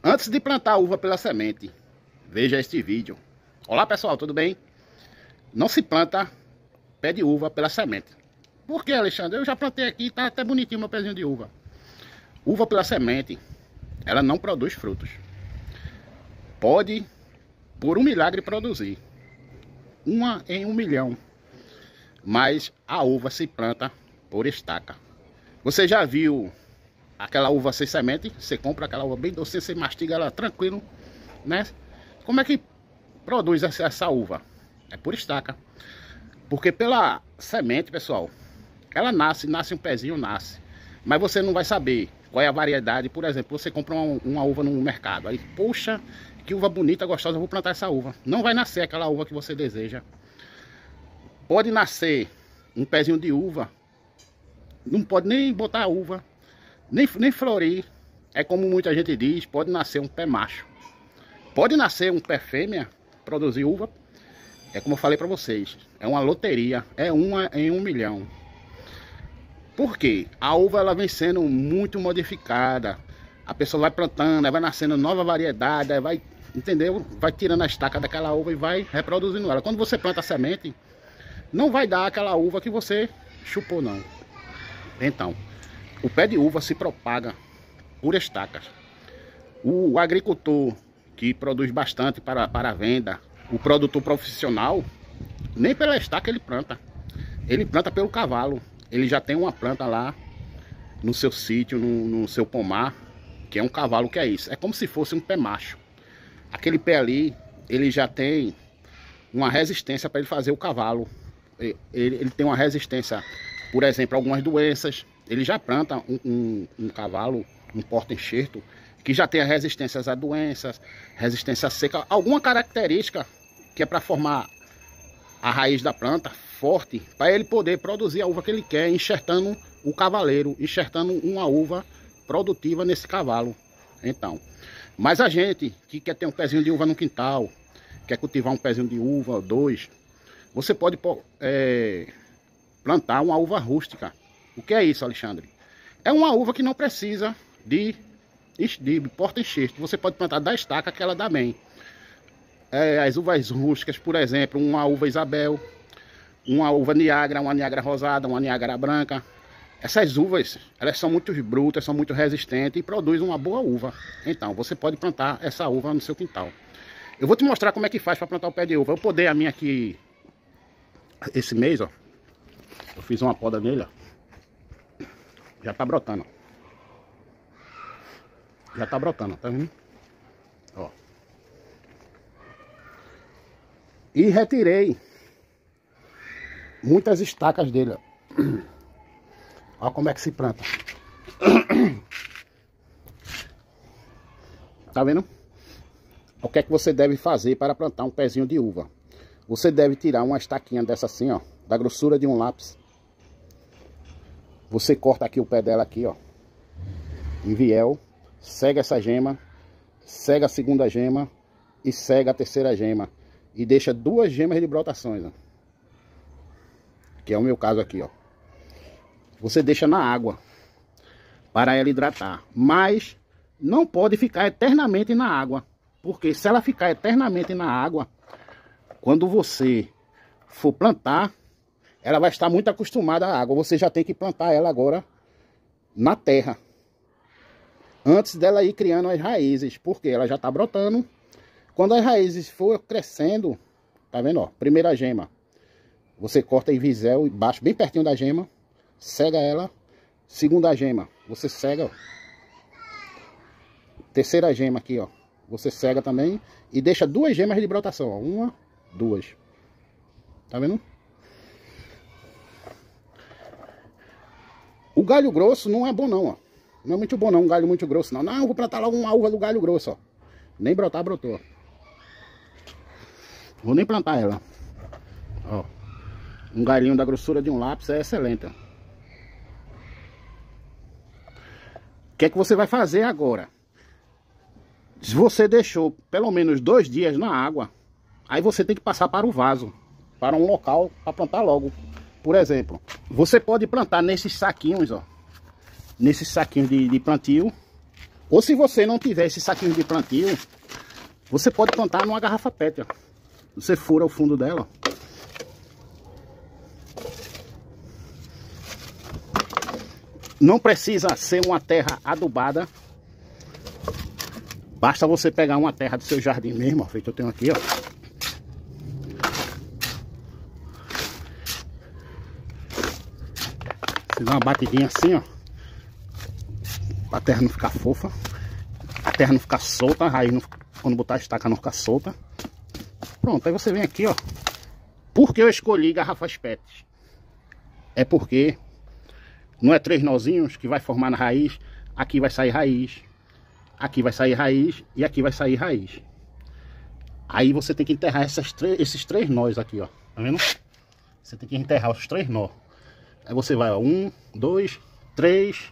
Antes de plantar a uva pela semente, veja este vídeo. Olá pessoal, tudo bem? Não se planta pé de uva pela semente. Por que, Alexandre? Eu já plantei aqui, tá até bonitinho meu pezinho de uva. Uva pela semente, ela não produz frutos. Pode, por um milagre, produzir. Uma em 1 milhão. Mas a uva se planta por estaca. Você já viu aquela uva sem semente? Você compra aquela uva bem doce, você mastiga ela tranquilo, né? Como é que produz essa uva? É por estaca. Porque pela semente, pessoal, ela nasce um pezinho, nasce. Mas você não vai saber qual é a variedade. Por exemplo, você compra uma uva no mercado. Aí, poxa, que uva bonita, gostosa, eu vou plantar essa uva. Não vai nascer aquela uva que você deseja. Pode nascer um pezinho de uva. Não pode nem botar a uva, nem florir. É como muita gente diz, pode nascer um pé macho. Pode nascer um pé fêmea, produzir uva. É como eu falei para vocês, é uma loteria, é uma em 1 milhão. Por quê? A uva ela vem sendo muito modificada. A pessoa vai plantando, vai nascendo nova variedade, vai, entendeu? Vai tirando a estaca daquela uva e vai reproduzindo ela. Quando você planta a semente, não vai dar aquela uva que você chupou, não. Então, o pé de uva se propaga por estacas. O agricultor que produz bastante para a venda, o produtor profissional, nem pela estaca ele planta. Ele planta pelo cavalo. Ele já tem uma planta lá no seu sítio, no seu pomar, que é um cavalo, que é isso. É como se fosse um pé macho. Aquele pé ali, ele já tem uma resistência para ele fazer o cavalo. Ele tem uma resistência, por exemplo, a algumas doenças. Ele já planta um cavalo, um porta-enxerto, que já tem resistências a doenças, resistência a seca, alguma característica que é para formar a raiz da planta forte, para ele poder produzir a uva que ele quer, enxertando o cavaleiro, enxertando uma uva produtiva nesse cavalo. Então, mas a gente que quer ter um pezinho de uva no quintal, quer cultivar um pezinho de uva, 2, você pode plantar uma uva rústica. O que é isso, Alexandre? É uma uva que não precisa de porta-enxerto. Você pode plantar da estaca que ela dá bem. As uvas rústicas, por exemplo, uma uva Isabel, uma uva Niágara, uma Niágara rosada, uma Niágara branca. Essas uvas, elas são muito brutas, são muito resistentes e produzem uma boa uva. Então, você pode plantar essa uva no seu quintal. Eu vou te mostrar como é que faz para plantar o pé de uva. Eu podei a minha aqui esse mês, ó. Eu fiz uma poda nele, ó. Já tá brotando. Já tá brotando, tá vendo? Ó. E retirei muitas estacas dele, ó. Olha como é que se planta. Tá vendo? O que é que você deve fazer para plantar um pezinho de uva? Você deve tirar uma estaquinha dessa assim, ó, da grossura de um lápis. Você corta aqui o pé dela aqui, ó, em viel, cega essa gema, cega a segunda gema e cega a terceira gema e deixa 2 gemas de brotações, ó, que é o meu caso aqui, ó. Você deixa na água para ela hidratar, mas não pode ficar eternamente na água, porque se ela ficar eternamente na água, quando você for plantar, ela vai estar muito acostumada à água. Você já tem que plantar ela agora na terra, antes dela ir criando as raízes, porque ela já está brotando. Quando as raízes for crescendo, tá vendo, ó, primeira gema, você corta em visel embaixo, bem pertinho da gema, cega ela. Segunda gema, você cega, ó. Terceira gema aqui, ó, você cega também e deixa 2 gemas de brotação, ó. 1, 2. Tá vendo? O galho grosso não é bom não, ó. Não é muito bom não, um galho muito grosso não. Não, eu vou plantar logo uma uva do galho grosso, ó. Nem brotar, brotou. Vou nem plantar ela. Ó. Um galhinho da grossura de um lápis é excelente, ó. O que é que você vai fazer agora? Se você deixou pelo menos 2 dias na água, aí você tem que passar para o vaso, para um local para plantar logo. Por exemplo, você pode plantar nesses saquinhos, ó. Nesses saquinhos de plantio. Ou se você não tiver esse saquinho de plantio, você pode plantar numa garrafa PET, ó. Você fura o fundo dela, ó. Não precisa ser uma terra adubada. Basta você pegar uma terra do seu jardim mesmo, ó, feito eu tenho aqui, ó. Você dá uma batidinha assim, ó. Pra terra não ficar fofa. A terra não ficar solta, a raiz não, quando botar a estaca não ficar solta. Pronto, aí você vem aqui, ó. Por que eu escolhi garrafas PET? É porque não é 3 nozinhos que vai formar na raiz. Aqui vai sair raiz, aqui vai sair raiz e aqui vai sair raiz. Aí você tem que enterrar esses 3 nós aqui, ó. Tá vendo? Você tem que enterrar os 3 nós. Aí você vai, ó, 1, 2, 3.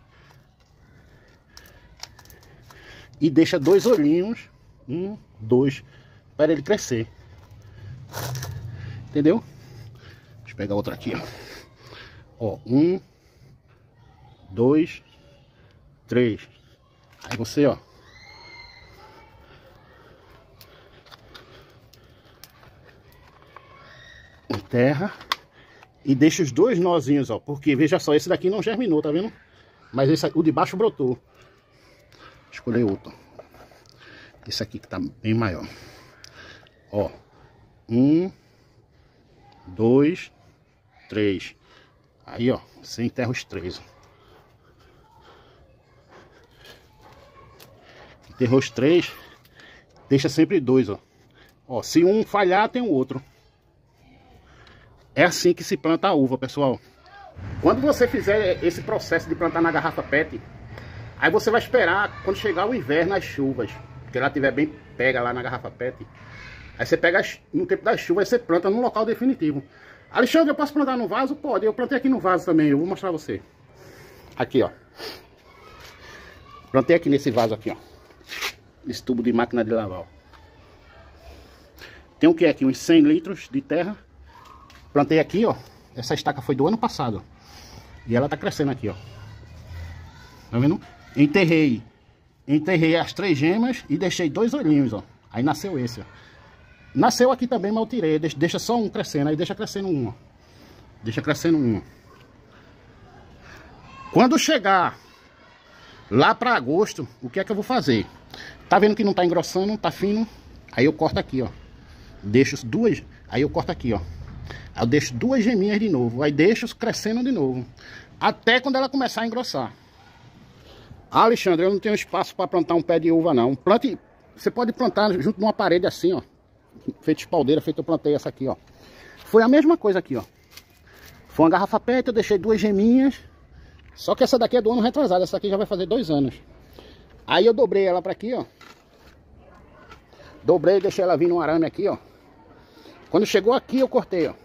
E deixa 2 olhinhos. 1, 2. Para ele crescer. Entendeu? Deixa eu pegar outra aqui, ó. Ó, 1, 2, 3. Aí você, ó. Enterra. E deixa os 2 nozinhos, ó. Porque, veja só, esse daqui não germinou, tá vendo? Mas esse, o de baixo brotou. Escolher outro. Esse aqui que tá bem maior. Ó. 1, 2, 3. Aí, ó. Você enterra os 3, ó. Enterrou os 3. Deixa sempre 2, ó. Ó, se um falhar, tem o outro. É assim que se planta a uva, pessoal. Quando você fizer esse processo de plantar na garrafa PET, aí você vai esperar quando chegar o inverno, as chuvas, que ela estiver bem pega lá na garrafa PET. Aí você pega no tempo das chuvas e você planta num local definitivo. Alexandre, eu posso plantar no vaso? Pode, eu plantei aqui no vaso também, eu vou mostrar a você. Aqui, ó. Plantei aqui nesse vaso aqui, ó. Esse tubo de máquina de lavar, ó. Tem o que aqui? Uns 100 litros de terra. Plantei aqui, ó. Essa estaca foi do ano passado. E ela tá crescendo aqui, ó. Tá vendo? Enterrei as 3 gemas e deixei 2 olhinhos, ó. Aí nasceu esse, ó. Nasceu aqui também, mas eu tirei. Deixa só um crescendo. Aí deixa crescendo um, ó. Deixa crescendo um. Quando chegar lá pra agosto, o que é que eu vou fazer? Tá vendo que não tá engrossando, tá fino? Aí eu corto aqui, ó. Deixo 2. Aí eu corto aqui, ó. Aí eu deixo 2 geminhas de novo. Aí deixo crescendo de novo. Até quando ela começar a engrossar. Ah, Alexandre, eu não tenho espaço para plantar um pé de uva, não. Plante. Você pode plantar junto de uma parede assim, ó. Feito espaldeira, feito eu plantei essa aqui, ó. Foi a mesma coisa aqui, ó. Foi uma garrafa PET, eu deixei 2 geminhas. Só que essa daqui é do ano retrasado. Essa aqui já vai fazer 2 anos. Aí eu dobrei ela para aqui, ó. Dobrei e deixei ela vir no arame aqui, ó. Quando chegou aqui, eu cortei, ó.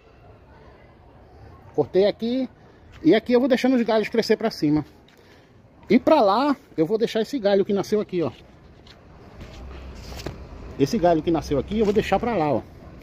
Cortei aqui. E aqui eu vou deixando os galhos crescer pra cima. E pra lá, eu vou deixar esse galho que nasceu aqui, ó. Esse galho que nasceu aqui, eu vou deixar pra lá, ó.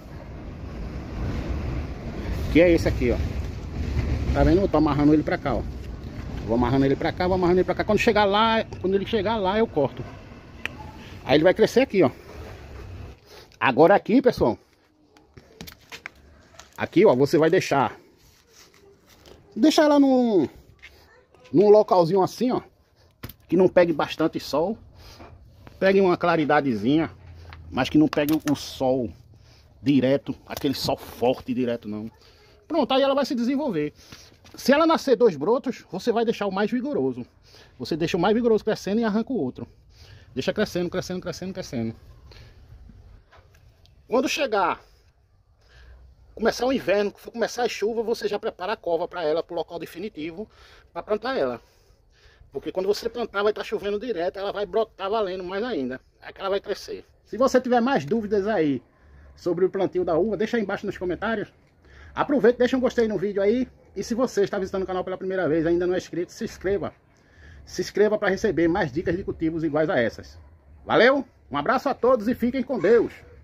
Que é esse aqui, ó. Tá vendo? Eu tô amarrando ele pra cá, ó. Vou amarrando ele pra cá, vou amarrando ele pra cá. Quando ele chegar lá, eu corto. Aí ele vai crescer aqui, ó. Agora aqui, pessoal. Aqui, ó, você vai deixar ela num localzinho assim, ó. Que não pegue bastante sol. Pegue uma claridadezinha. Mas que não pegue o sol direto. Aquele sol forte direto, não. Pronto, aí ela vai se desenvolver. Se ela nascer 2 brotos, você vai deixar o mais vigoroso. Você deixa o mais vigoroso crescendo e arranca o outro. Deixa crescendo, crescendo, crescendo, crescendo. Quando chegar, começar o inverno, começar a chuva, você já prepara a cova para ela, para o local definitivo, para plantar ela. Porque quando você plantar, vai estar chovendo direto, ela vai brotar valendo mais ainda. Aí que ela vai crescer. Se você tiver mais dúvidas aí sobre o plantio da uva, deixa aí embaixo nos comentários. Aproveita, deixa um gostei no vídeo aí. E se você está visitando o canal pela primeira vez e ainda não é inscrito, se inscreva. Se inscreva para receber mais dicas de cultivos iguais a essas. Valeu, um abraço a todos e fiquem com Deus.